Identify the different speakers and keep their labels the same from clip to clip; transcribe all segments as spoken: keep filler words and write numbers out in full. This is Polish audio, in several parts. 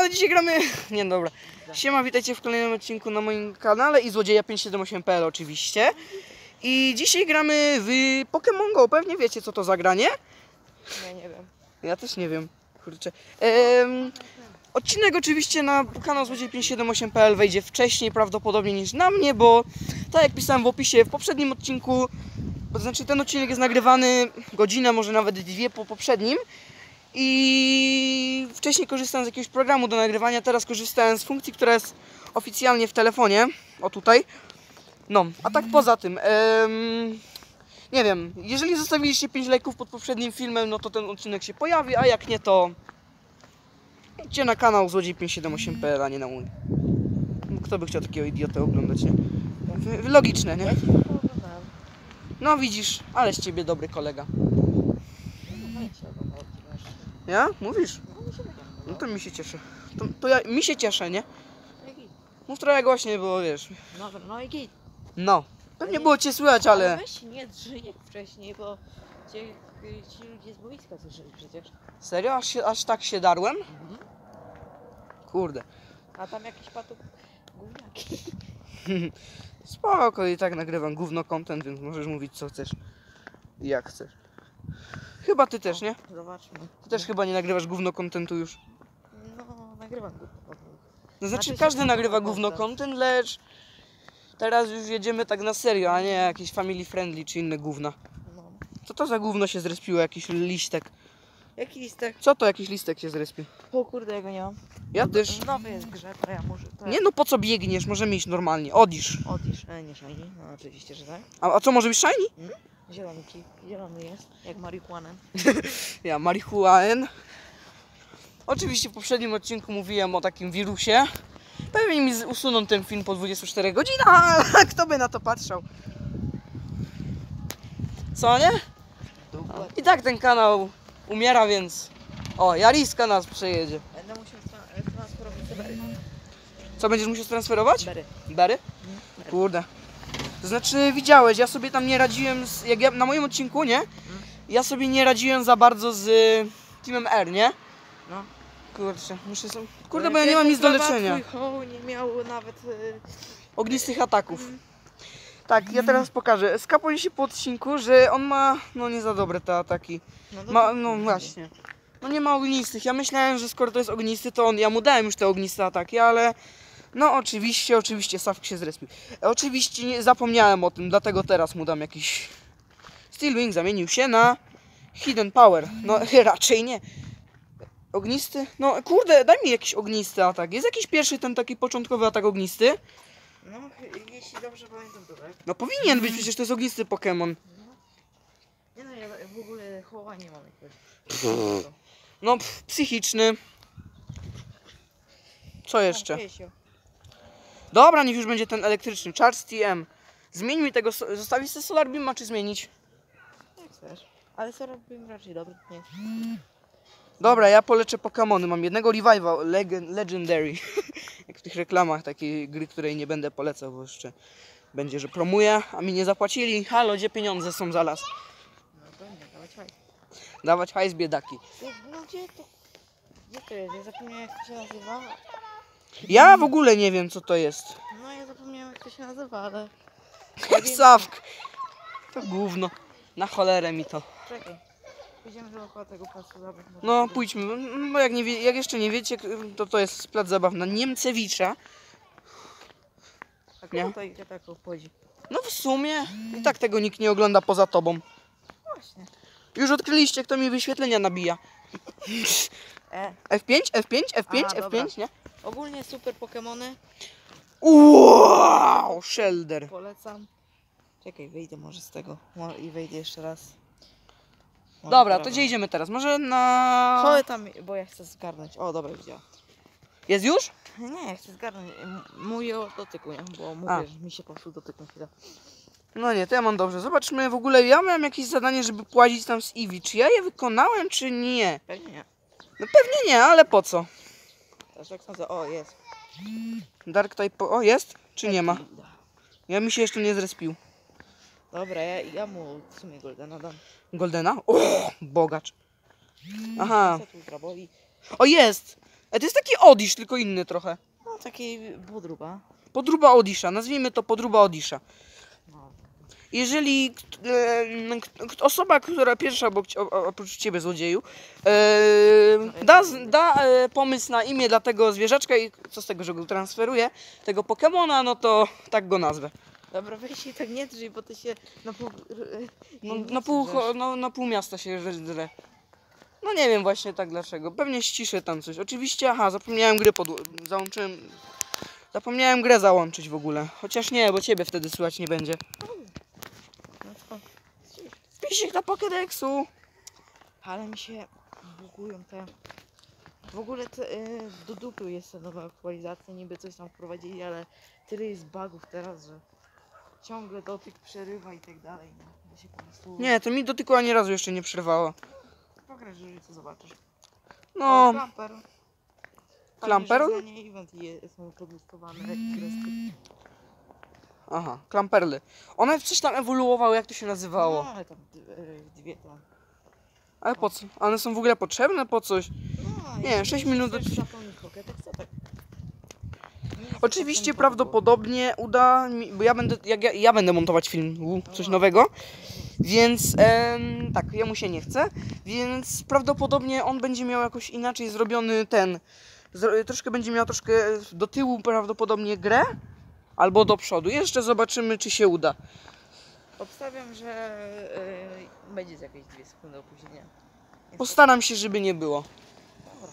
Speaker 1: no dzisiaj gramy... Nie, no dobra. Siema, witajcie w kolejnym odcinku na moim kanale i Złodzieja pięćset siedemdziesiąt osiem kropka p l oczywiście. I dzisiaj gramy w Pokémon Go. Pewnie wiecie, co to za granie?
Speaker 2: Ja nie wiem.
Speaker 1: Ja też nie wiem, kurczę. Ehm, odcinek oczywiście na kanał Złodziej pięćset siedemdziesiąt osiem kropka p l wejdzie wcześniej prawdopodobnie niż na mnie, bo tak jak pisałem w opisie w poprzednim odcinku, to znaczy ten odcinek jest nagrywany godzinę, może nawet dwie po poprzednim. I wcześniej korzystałem z jakiegoś programu do nagrywania, teraz korzystałem z funkcji, która jest oficjalnie w telefonie. O tutaj. No, a tak poza tym, em, nie wiem, jeżeli zostawiliście pięć lajków pod poprzednim filmem, no to ten odcinek się pojawi, a jak nie, to idźcie na kanał Złodziej pięćset siedemdziesiąt osiem kropka p l, a nie na mój. Kto by chciał takiego idiotę oglądać, nie? Logiczne, nie? No widzisz, ale z ciebie dobry kolega. Ja? Mówisz? No to mi się cieszy. To, to ja, mi się cieszę, nie? Mów trochę głośniej, bo wiesz.
Speaker 2: No, no i git.
Speaker 1: No. Pewnie było cię słychać, ale...
Speaker 2: Weź nie drzyj jak wcześniej, bo cię, ci ludzie z boiska słyszeli przecież.
Speaker 1: Serio? Aż, się, aż tak się darłem?
Speaker 2: Mhm.
Speaker 1: Kurde.
Speaker 2: A tam jakiś patuk gówniaki.
Speaker 1: Spoko, i tak nagrywam gówno content, więc możesz mówić co chcesz. I jak chcesz. Chyba ty też, nie?
Speaker 2: Zobaczmy.
Speaker 1: Ty też chyba nie nagrywasz gówno contentu już.
Speaker 2: No, nagrywam gówno.
Speaker 1: No znaczy
Speaker 2: Znaczy,
Speaker 1: każdy
Speaker 2: że
Speaker 1: nagrywa
Speaker 2: gówno
Speaker 1: gówno
Speaker 2: content.
Speaker 1: content, lecz teraz już jedziemy tak na serio, a nie jakieś family friendly czy inne gówna.
Speaker 2: No.
Speaker 1: Co to za gówno się zrespiło? Jakiś liśtek.
Speaker 2: Jaki listek?
Speaker 1: Co to jakiś listek się zrespił?
Speaker 2: O kurde, ja go nie mam.
Speaker 1: Ja też.
Speaker 2: Nowy jest w grze, to ja muszę. To
Speaker 1: Nie no, po co biegniesz? Możemy iść normalnie. Odisz.
Speaker 2: Odlisz, e, nie shiny. No oczywiście, że tak.
Speaker 1: A, a co, może być shiny?
Speaker 2: Hmm? Zielony kij. Zielony jest, jak marihuana.
Speaker 1: Ja, marihuana. Oczywiście w poprzednim odcinku mówiłem o takim wirusie. Pewnie mi usuną ten film po dwudziestu czterech godzinach, ale kto by na to patrzał? Co, nie? I tak ten kanał umiera, więc... O, Jariska nas przejedzie.
Speaker 2: Będę musiał tra- transferować te bery.
Speaker 1: Co, będziesz musiał transferować?
Speaker 2: Bery.
Speaker 1: Bery?
Speaker 2: Bery.
Speaker 1: Kurde. To znaczy, widziałeś, ja sobie tam nie radziłem, z, jak ja, na moim odcinku, nie? Ja sobie nie radziłem za bardzo z y, Teamem R, nie?
Speaker 2: No.
Speaker 1: Kurczę, muszę sobie... Kurde, bo ja nie mam nic do leczenia.
Speaker 2: Twój hoł nie miał nawet... Y...
Speaker 1: Ognistych ataków. Tak, ja teraz pokażę. Skapłem się po odcinku, że on ma, no nie za dobre te ataki.
Speaker 2: No, to
Speaker 1: Ma,
Speaker 2: to-
Speaker 1: no właśnie. No nie ma ognistych. Ja myślałem, że skoro to jest ognisty, to on, ja mu dałem już te ogniste ataki, ale... No oczywiście, oczywiście Sawk się zrespił. E, Oczywiście nie zapomniałem o tym, dlatego teraz mu dam jakiś... Steelwing zamienił się na Hidden Power. No raczej nie. Ognisty? No kurde, daj mi jakiś ognisty atak. Jest jakiś pierwszy ten taki początkowy atak ognisty?
Speaker 2: No, jeśli dobrze pamiętam to tak.
Speaker 1: No powinien być, przecież to jest ognisty Pokémon.
Speaker 2: Nie no, ja w ogóle hoła nie mam jakiegoś.
Speaker 1: No pff, psychiczny. Co jeszcze?
Speaker 2: Piesio.
Speaker 1: Dobra, niech już będzie ten elektryczny. Charge T M. Zmień mi tego, so- zostawić sobie Solar Beama czy zmienić?
Speaker 2: Jak chcesz. Ale co robimy raczej dobry, nie.
Speaker 1: Dobra, ja poleczę Pokémony. Mam jednego Revival, Leg- Legendary. Jak w tych reklamach takiej gry, której nie będę polecał, bo jeszcze będzie, że promuję, a mi nie zapłacili. Halo, gdzie pieniądze są za las?
Speaker 2: No to nie, dawać hajs.
Speaker 1: Dawać hajs, biedaki.
Speaker 2: No gdzie to? Gdzie to jest? Ja zapomniałem jak to się nazywa.
Speaker 1: Ja w ogóle nie wiem, co to jest.
Speaker 2: No ja zapomniałem jak to się nazywa, ale...
Speaker 1: Sawk. To gówno. Na cholerę mi to.
Speaker 2: Czekaj. Pójdziemy dookoła tego placu zabaw. może
Speaker 1: No
Speaker 2: sobie-
Speaker 1: pójdźmy, bo jak, nie wie, jak jeszcze nie wiecie, to to jest plac zabaw na Niemcewicza.
Speaker 2: A
Speaker 1: Nie?
Speaker 2: kogo to idzie tak obchodzi?
Speaker 1: No w sumie i tak tego nikt nie ogląda poza tobą.
Speaker 2: Właśnie.
Speaker 1: Już odkryliście, kto mi wyświetlenia nabija.
Speaker 2: E.
Speaker 1: F pięć, F pięć, F pięć,
Speaker 2: Aha,
Speaker 1: F pięć, nie?
Speaker 2: Ogólnie super Pokemony.
Speaker 1: Wow, Shelder.
Speaker 2: Polecam. Czekaj, wyjdę może z tego. Mo- I wejdę jeszcze raz. Może
Speaker 1: Dobra, to
Speaker 2: prawo.
Speaker 1: gdzie idziemy teraz? Może na...
Speaker 2: Chodź tam, bo ja chcę zgarnąć. O, dobra, widziałam.
Speaker 1: Jest już?
Speaker 2: Nie, ja chcę zgarnąć. M- Mój o dotyku, nie? Bo
Speaker 1: A.
Speaker 2: mówię, że mi się popsuł dotyk na chwilę.
Speaker 1: No nie, to ja mam dobrze. Zobaczmy, w ogóle ja miałem jakieś zadanie, żeby płazić tam z Eevee. Czy ja je wykonałem, czy nie?
Speaker 2: Pewnie nie.
Speaker 1: No pewnie nie, ale po co?
Speaker 2: Teraz tak sądzę. O, jest.
Speaker 1: Dark type... O, jest? Czy nie ma? Ja mi się jeszcze nie zrespił.
Speaker 2: Dobra, ja, ja mu w sumie Goldena dam.
Speaker 1: Goldena? O, bogacz. Aha.
Speaker 2: Co tu zrobili?
Speaker 1: O, jest! E, to jest taki Odisz, tylko inny trochę.
Speaker 2: No taki podróba.
Speaker 1: Podróba Odisza, nazwijmy to podróba Odisza.
Speaker 2: No.
Speaker 1: Jeżeli e, k- k- osoba, która pierwsza obok, cie- o- o- oprócz ciebie złodzieju, e, da, z- da e, pomysł na imię dla tego zwierzaczka i co z tego, że go transferuje, tego Pokemona, no to tak go nazwę.
Speaker 2: Dobra, weź się tak nie drzyj, bo ty się na pół...
Speaker 1: No,
Speaker 2: nie
Speaker 1: na, pół,
Speaker 2: drzesz.
Speaker 1: cho- no, na pół miasta się drze. No nie wiem właśnie tak dlaczego. Pewnie ściszę tam coś. Oczywiście, aha, zapomniałem gry pod... załączyłem... Zapomniałem grę załączyć w ogóle. Chociaż nie, bo ciebie wtedy słychać nie będzie.
Speaker 2: No co?
Speaker 1: Wpisik na Pokédexu.
Speaker 2: Ale mi się bugują te... W ogóle te, y, do dupy jest ta nowa aktualizacja, niby coś tam wprowadzili, ale tyle jest bugów teraz, że ciągle dotyk przerywa i tak dalej. No. Ja się po prostu...
Speaker 1: Nie, to mi dotyku ani razu jeszcze nie przerwało.
Speaker 2: Pograsz, że co zobaczysz.
Speaker 1: No,
Speaker 2: O, Klamper.
Speaker 1: Klamper?
Speaker 2: Tam już na nie event je, są podlistowane kreski.
Speaker 1: aha, klamperly. One coś tam ewoluowały, jak to się nazywało.
Speaker 2: No, ale tam y, dwie tam.
Speaker 1: Ale po co? One są w ogóle potrzebne po coś?
Speaker 2: No,
Speaker 1: Nie,
Speaker 2: jeśli
Speaker 1: sześć
Speaker 2: chcesz
Speaker 1: minut do-
Speaker 2: coś zapełnić pokietek, co tak? Nie chcę
Speaker 1: Oczywiście
Speaker 2: zapełnić
Speaker 1: prawdopodobnie uda mi, bo ja będę, jak ja, ja będę montować film, u, coś
Speaker 2: Aha.
Speaker 1: nowego, więc em, tak, jemu się nie chce, więc prawdopodobnie on będzie miał jakoś inaczej zrobiony ten, zro, troszkę będzie miał troszkę do tyłu prawdopodobnie grę, albo do przodu. Jeszcze zobaczymy, czy się uda.
Speaker 2: Obstawiam, że y, będzie z jakieś dwie sekundy opóźnienia. Niestety.
Speaker 1: Postaram się, żeby nie było.
Speaker 2: Dobra.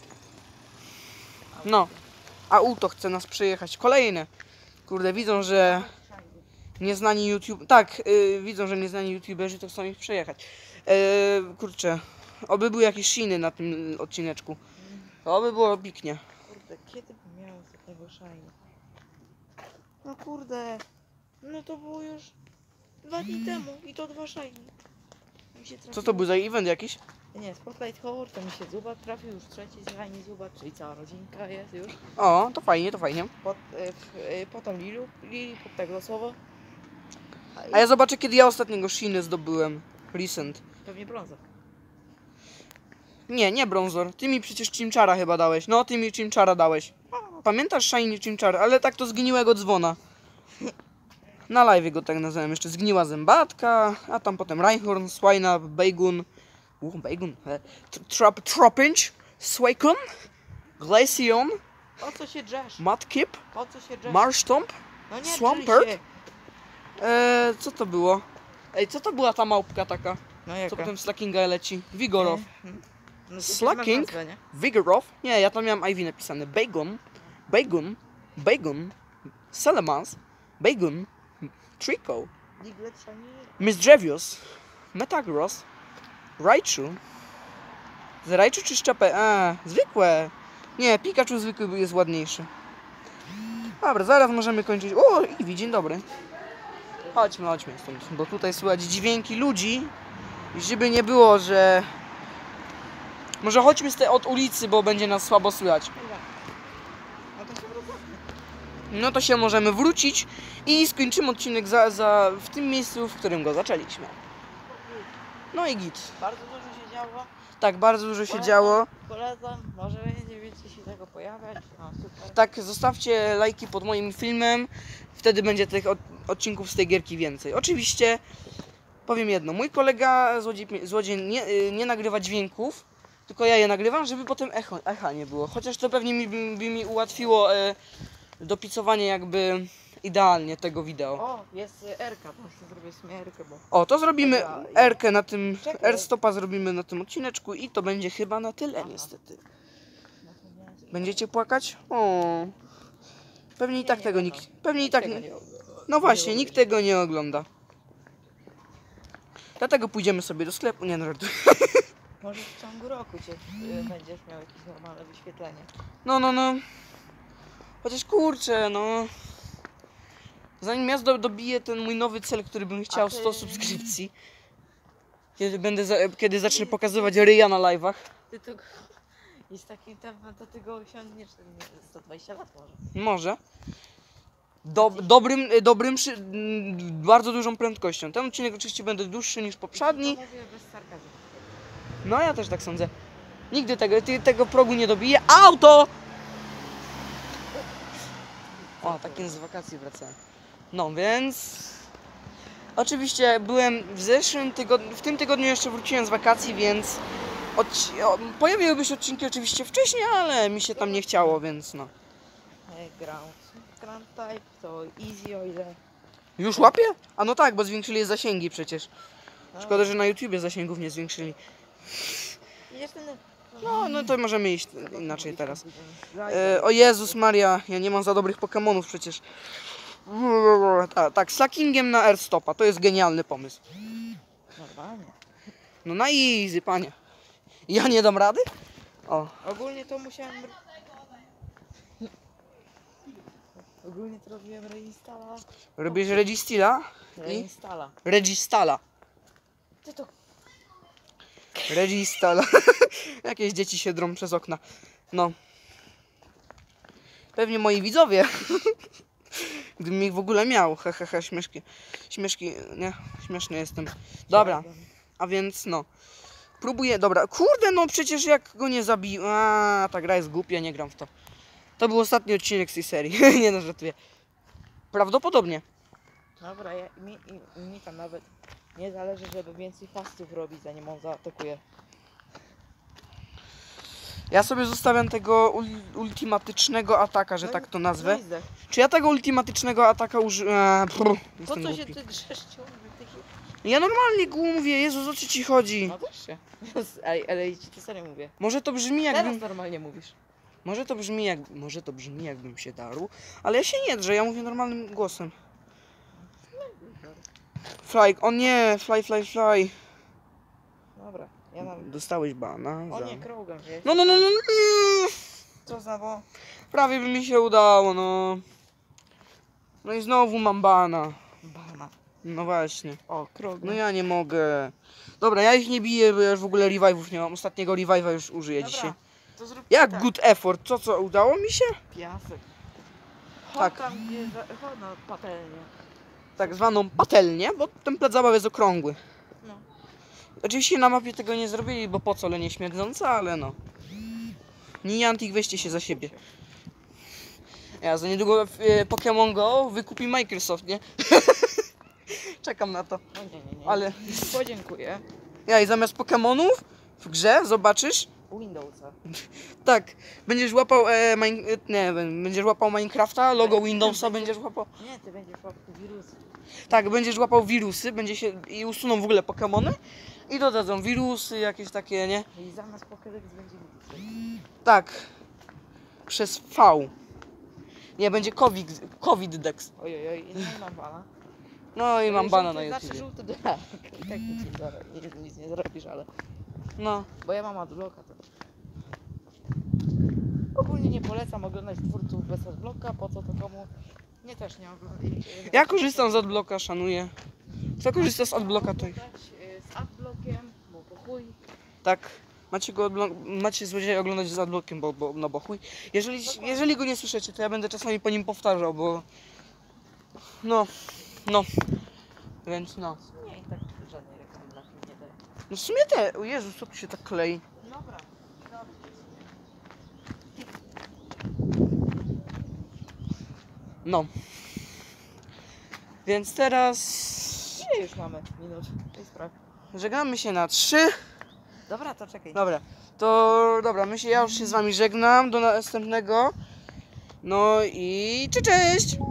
Speaker 1: No, a Uto chce nas przejechać. Kolejne. Kurde, widzą, że nieznani YouTube... Tak, yy, widzą, że nieznani YouTuberzy to chcą ich przejechać. Yy, kurczę, oby były jakieś shiny na tym odcineczku. To by było piknie.
Speaker 2: Kurde, kiedy bym miał ostatniego shiny? No kurde, no to było już dwa dni temu i to dwa shiny. Mi się
Speaker 1: Co to
Speaker 2: trafiło-
Speaker 1: był za event jakiś?
Speaker 2: Nie, Spotlight Horror, to mi się zubat trafił, już trzeci shiny zubat, czyli cała rodzinka jest już.
Speaker 1: O, to fajnie, to fajnie.
Speaker 2: Pod, y, w, y, potem Lilu, Lili, pod tak losowo.
Speaker 1: A ja zobaczę, kiedy ja ostatniego shiny zdobyłem. Recent.
Speaker 2: Pewnie brąza.
Speaker 1: Nie, nie Bronzor. Ty mi przecież Chimchara chyba dałeś. No, ty mi Chimchara dałeś. Pamiętasz Shiny Chimchar? Ale tak to zgniłego dzwona. Na live go tak nazywałem. Jeszcze zgniła zębatka, a tam potem Rhyhorn, Swina, Bagun. U, Bagun. E, tr- Trap, Tropinch, Swakon, Glaceon,
Speaker 2: Po co się drzesz?
Speaker 1: Mudkip,
Speaker 2: Po co się drzesz?
Speaker 1: Marstomp.
Speaker 2: No nie
Speaker 1: Swampert?
Speaker 2: drzyj się.
Speaker 1: E, co to było? Ej, co to była ta małpka taka?
Speaker 2: No
Speaker 1: Co
Speaker 2: jaka?
Speaker 1: potem w Slackinga leci? Vigoroth.
Speaker 2: Mhm. No to
Speaker 1: Slacking?
Speaker 2: masz nazwę, nie?
Speaker 1: Vigoroth? Nie, ja tam miałem I V napisane. Bagon, Bagon, Bagon, Salamence, Bagon, Trico,
Speaker 2: Diglett shiny.
Speaker 1: Misdrevious, Metagross, Raichu. Z Raichu czy szczepę? A, zwykłe. Nie, Pikachu zwykły jest ładniejszy. Dobra, zaraz możemy kończyć. O, Eevee, dzień dobry. Chodźmy, chodźmy stąd, bo tutaj słychać dźwięki ludzi. I żeby nie było, że... Może chodźmy z tej od ulicy, bo będzie nas słabo słychać.
Speaker 2: Dobra. No to się wrócimy.
Speaker 1: No to się możemy wrócić i skończymy odcinek za, za, w tym miejscu, w którym go zaczęliśmy. No i git.
Speaker 2: Bardzo dużo się działo.
Speaker 1: Tak, bardzo dużo się
Speaker 2: Polecam,
Speaker 1: działo.
Speaker 2: Polecam, może będzie więcej się tego pojawiać. No super.
Speaker 1: Tak, zostawcie lajki pod moim filmem. Wtedy będzie tych od, odcinków z tej gierki więcej. Oczywiście powiem jedno. Mój kolega złodziej, złodziej nie, y, nie nagrywa dźwięków, tylko ja je nagrywam, żeby potem echo, echa nie było. Chociaż to pewnie mi, by, by mi ułatwiło e, dopicowanie jakby idealnie tego wideo.
Speaker 2: O, jest y, Erka, to chcę zrobić sobie Erkę, bo...
Speaker 1: O, to zrobimy
Speaker 2: Dobra,
Speaker 1: R-kę na tym,
Speaker 2: Czekaj.
Speaker 1: R-stopa zrobimy na tym odcineczku i to będzie chyba na tyle niestety. Będziecie płakać? O. Pewnie i
Speaker 2: Nie,
Speaker 1: tak
Speaker 2: nie
Speaker 1: tego
Speaker 2: będą.
Speaker 1: nikt, pewnie i tak,
Speaker 2: Tego
Speaker 1: nie-
Speaker 2: nie oglądam.
Speaker 1: no właśnie,
Speaker 2: nie
Speaker 1: nikt tego nie ogląda. Dlatego pójdziemy sobie do sklepu, nie no, żartuję.
Speaker 2: Może w ciągu roku cię y, będziesz miał jakieś normalne wyświetlenie.
Speaker 1: No, no, no. Chociaż kurczę, no. Zanim ja do, dobiję ten mój nowy cel, który bym chciał,
Speaker 2: ty-
Speaker 1: sto subskrypcji. Kiedy będę, za, kiedy zacznę pokazywać ryja na live'ach.
Speaker 2: Ty to... I z takim tempem to ty go osiągniesz nie, sto dwadzieścia lat może.
Speaker 1: Może. Do, dobrym, dobrym, przy, mm, bardzo dużą prędkością. Ten odcinek oczywiście będzie dłuższy niż poprzedni.
Speaker 2: To mówię bez sarkazmu.
Speaker 1: No ja też tak sądzę. Nigdy tego, ty, tego progu nie dobiję. Auto! O, tak z wakacji wracałem. No więc... Oczywiście byłem w zeszłym tygodniu, w tym tygodniu jeszcze wróciłem z wakacji, więc... Odci o, pojawiłyby się odcinki oczywiście wcześniej, ale mi się tam nie chciało, więc no.
Speaker 2: E, Ground. Ground Type to easy, o ile...
Speaker 1: Już łapie? A no tak, bo zwiększyli zasięgi przecież. Szkoda, że na YouTubie zasięgów nie zwiększyli.
Speaker 2: Idziesz ten...
Speaker 1: No, no to możemy iść inaczej teraz. E, o Jezus Maria, ja nie mam za dobrych Pokemonów przecież. Ta, tak, slackingiem na airstopa, to jest genialny pomysł.
Speaker 2: Normalnie.
Speaker 1: No na easy, panie. Ja nie dam rady? O,
Speaker 2: Ogólnie to musiałem... Ogólnie to robiłem reinstala.
Speaker 1: robisz Registila i
Speaker 2: Reinstala.
Speaker 1: Registala.
Speaker 2: Ty to...
Speaker 1: Registala. Jakieś dzieci się drą przez okna. No. Pewnie moi widzowie. Gdybym ich w ogóle miał. He, he, he, śmieszki. Śmieszki, nie? Śmieszny jestem. Dobra, a więc no. Próbuję, dobra. Kurde, no przecież jak go nie zabił. A, ta gra jest głupia, nie gram w to. To był ostatni odcinek z tej serii. Nie no, żartuję. Prawdopodobnie.
Speaker 2: Dobra, ja, mi, mi, mi tam nawet nie zależy, żeby więcej fastów robić, zanim on zaatakuje.
Speaker 1: Ja sobie zostawiam tego ul ultimatycznego ataka, że
Speaker 2: No
Speaker 1: tak
Speaker 2: i-
Speaker 1: to nazwę.
Speaker 2: No i zdech.
Speaker 1: Czy ja tego ultimatycznego ataka użyłem?
Speaker 2: Po
Speaker 1: Jestem
Speaker 2: co się
Speaker 1: głupi.
Speaker 2: ty drzesz ciągle tych...
Speaker 1: Ja normalnie głu- mówię, Jezus, o co ci chodzi?
Speaker 2: No też się. Ej, ale ci to serio mówię.
Speaker 1: Może to brzmi
Speaker 2: Teraz
Speaker 1: jakbym...
Speaker 2: normalnie mówisz.
Speaker 1: Może to brzmi jak... Może to brzmi jakbym się darł, ale ja się nie drę, ja mówię normalnym głosem. Fly, o nie, fly, fly, fly.
Speaker 2: Dobra, ja mam...
Speaker 1: Dostałeś bana
Speaker 2: O
Speaker 1: za...
Speaker 2: nie, Krogan, wiesz?
Speaker 1: No, no, no, no, no.
Speaker 2: Co za bo?
Speaker 1: Prawie by mi się udało, no. No i znowu mam bana.
Speaker 2: Bana.
Speaker 1: No właśnie.
Speaker 2: O, Krogan.
Speaker 1: No ja nie mogę. Dobra, ja ich nie biję, bo ja już w ogóle revive'ów nie mam. Ostatniego revive'a już użyję
Speaker 2: Dobra,
Speaker 1: dzisiaj.
Speaker 2: to zrób
Speaker 1: Jak
Speaker 2: tak.
Speaker 1: good effort? Co, co, udało mi się?
Speaker 2: Piasek.
Speaker 1: Tak.
Speaker 2: Tak. Tam gdzie... za- Chodź na patelnię.
Speaker 1: Tak zwaną patelnię, bo ten plac zabaw jest okrągły.
Speaker 2: No.
Speaker 1: Oczywiście na mapie tego nie zrobili, bo po co, ale nie śmierdzące, ale no. Niantic, weźcie się za siebie. Ja za niedługo w, e, Pokémon Go wykupi Microsoft, nie? Czekam na to.
Speaker 2: No nie, nie, nie.
Speaker 1: Ale
Speaker 2: Podziękuję.
Speaker 1: ja i zamiast Pokémonów w grze zobaczysz,
Speaker 2: Windowsa.
Speaker 1: tak, będziesz łapał e, mine, e, nie wiem, będziesz łapał Minecrafta, logo Windowsa będziesz łapał.
Speaker 2: Nie, ty będziesz łapał wirusy.
Speaker 1: Tak, będziesz łapał wirusy, będzie się i usuną w ogóle Pokémony i dodadzą wirusy jakieś takie, nie?
Speaker 2: I zamiast Pokédex będzie wirusy.
Speaker 1: Tak. Przez V. Nie, będzie COVID, COVID Dex.
Speaker 2: Oj, oj, oj, nie mam bana.
Speaker 1: No i mam bana na
Speaker 2: Znaczy
Speaker 1: YouTube.
Speaker 2: żółty dolar. I tak nic nie, zaro- nic, nic nie zrobisz, ale...
Speaker 1: No.
Speaker 2: Bo ja mam adblocka to. Ogólnie nie polecam oglądać twórców bez adblocka, po co to komu? Nie też nie oglądam.
Speaker 1: Ja korzystam z adblocka, szanuję. Kto korzysta z adblocka, to...
Speaker 2: Z adblockiem, bo po chuj.
Speaker 1: Tak. Macie go odblo- macie złodzieja oglądać z adblockiem, bo, bo, no bo chuj. Jeżeli, jeżeli go nie słyszycie, to ja będę czasami po nim powtarzał, bo... No. No. Więc no.
Speaker 2: Nie, i tak żadnej reklamy dla film nie daje.
Speaker 1: No w sumie te... O Jezu, co tu się tak klei?
Speaker 2: Dobra.
Speaker 1: No. Więc teraz...
Speaker 2: Ile już mamy minut tej sprawy?
Speaker 1: Żegnamy się na trzy.
Speaker 2: Dobra, to czekaj.
Speaker 1: Dobra, to dobra, myślę, ja już się z wami żegnam, do następnego. No i cześć, cześć!